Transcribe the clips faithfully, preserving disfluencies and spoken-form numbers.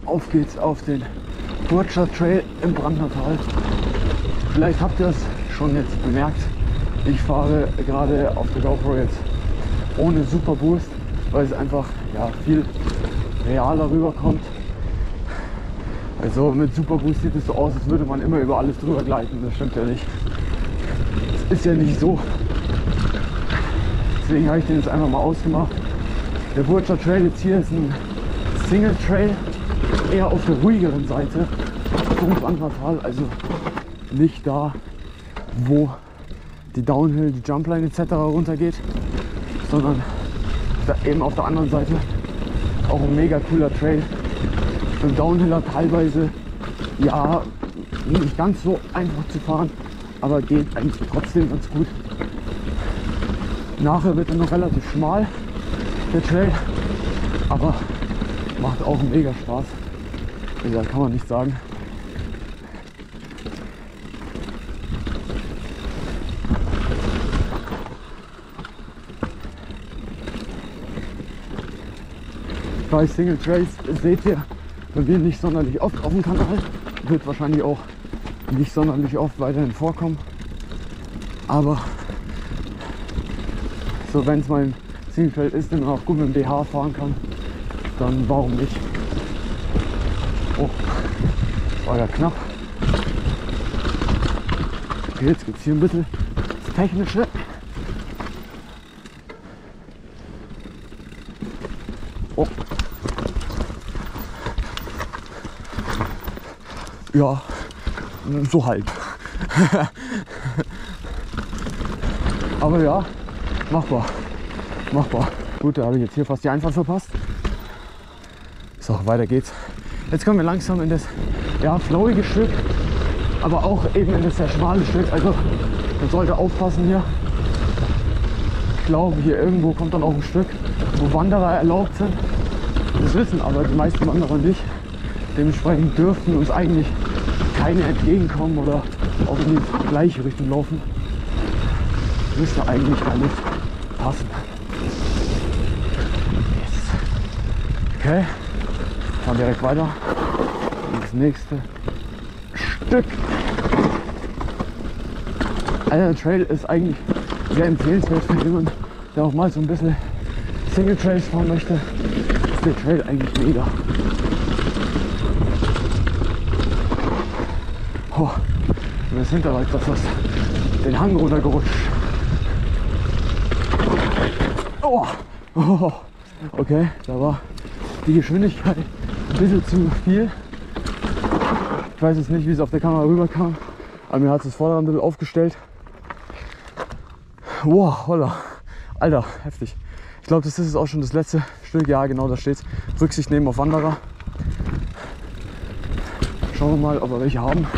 Auf geht's auf den Burtscher Trail im Brandnertal. Vielleicht habt ihr es schon jetzt bemerkt, ich fahre gerade auf der GoPro jetzt ohne Super Boost, weil es einfach ja, viel realer rüberkommt. Also mit Super Boost sieht es so aus, als würde man immer über alles drüber gleiten. Das stimmt ja nicht. Das ist ja nicht so. Deswegen habe ich den jetzt einfach mal ausgemacht. Der Burtscher Trail jetzt hier ist ein Single Trail, eher auf der ruhigeren Seite vom Brandnertal, also nicht da, wo die Downhill, die Jumpline et cetera runtergeht, sondern eben auf der anderen Seite auch ein mega cooler Trail. Für den Downhiller teilweise ja nicht ganz so einfach zu fahren, aber geht eigentlich trotzdem ganz gut. Nachher wird er noch relativ schmal, der Trail, aber macht auch mega Spaß. Ja, kann man nicht sagen. Bei Single Trails seht ihr, wenn wir nicht sonderlich oft auf dem Kanal, wird wahrscheinlich auch nicht sonderlich oft weiterhin vorkommen. Aber so, wenn es mal ein Single Trail ist, den man auch gut mit dem B H fahren kann, dann warum nicht? Oh, das war ja knapp. Okay, jetzt gibt es hier ein bisschen das Technische. Oh. Ja, so halb. Aber ja, machbar. Machbar. Gut, da habe ich jetzt hier fast die Einfahrt verpasst. So, weiter geht's. Jetzt kommen wir langsam in das ja, flowige Stück, aber auch eben in das sehr schmale Stück. Also man sollte aufpassen hier. Ich glaube, hier irgendwo kommt dann auch ein Stück, wo Wanderer erlaubt sind. Das wissen aber die meisten Wanderer nicht. Dementsprechend dürften uns eigentlich keine entgegenkommen oder auch in die gleiche Richtung laufen. Müsste eigentlich alles passen. Yes. Okay, fahren direkt weiter. Das nächste Stück. Also der Trail ist eigentlich sehr empfehlenswert für jemanden, der auch mal so ein bisschen Single Trails fahren möchte. Ist der Trail eigentlich mega. Oh, und das Hinterrad, das ist den Hang runtergerutscht. Oh, oh, okay, da war die Geschwindigkeit ein bisschen zu viel. Ich weiß jetzt nicht, wie es auf der Kamera rüberkam, aber mir hat es das Vorderrad ein bisschen aufgestellt. Wow, holla, Alter, heftig. Ich glaube, das ist jetzt auch schon das letzte Stück. Ja, genau, da steht es. Rücksicht nehmen auf Wanderer. Schauen wir mal, ob wir welche haben.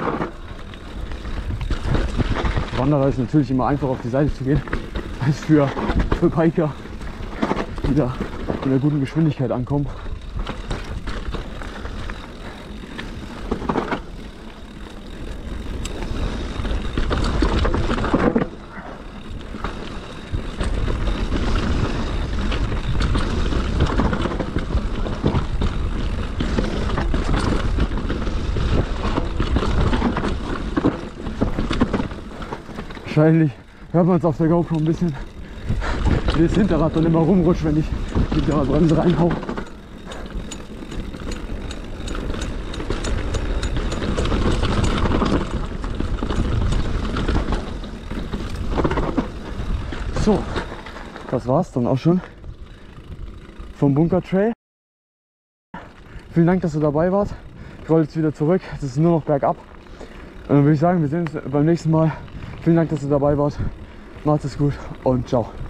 Wanderer ist natürlich immer einfach auf die Seite zu gehen, als für, für Biker, die da in einer guten Geschwindigkeit ankommen. Wahrscheinlich hört man es auf der GoPro ein bisschen, wie das Hinterrad dann immer rumrutscht, wenn ich die Bremse reinhau. So, das war's dann auch schon vom Bunker Trail. Vielen Dank, dass du dabei warst. Ich rolle jetzt wieder zurück. Es ist nur noch bergab. Und dann würde ich sagen, wir sehen uns beim nächsten Mal. Vielen Dank, dass du dabei warst. Macht es gut und ciao.